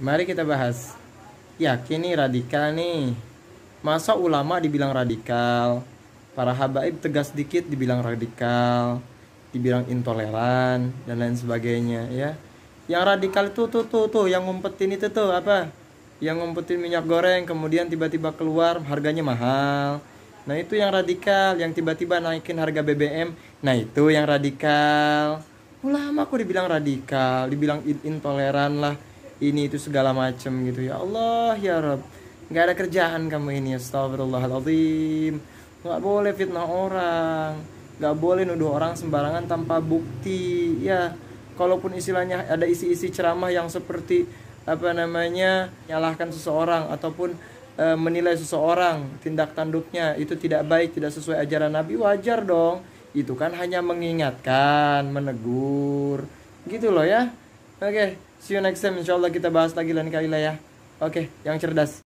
Mari kita bahas. Yakin nih radikal nih. Masa ulama dibilang radikal, para habaib tegas dikit dibilang radikal, dibilang intoleran dan lain sebagainya ya. Yang radikal itu tuh yang ngumpetin itu tuh apa? Yang ngumpetin minyak goreng kemudian tiba-tiba keluar harganya mahal. Nah, itu yang radikal, yang tiba-tiba naikin harga BBM. Nah, itu yang radikal. Ulama aku dibilang radikal, dibilang intoleran lah, ini itu segala macem gitu. Ya Allah ya Rabb, nggak ada kerjaan kamu ini. Astagfirullahaladzim. Nggak boleh fitnah orang, nggak boleh nuduh orang sembarangan tanpa bukti ya. Kalaupun istilahnya ada isi-isi ceramah yang seperti apa namanya nyalahkan seseorang ataupun menilai seseorang tindak tanduknya itu tidak baik, tidak sesuai ajaran Nabi, wajar dong. Itu kan hanya mengingatkan, menegur gitu loh ya. Oke, see you next time. Insyaallah kita bahas lagi lain kali lah ya. Oke, yang cerdas.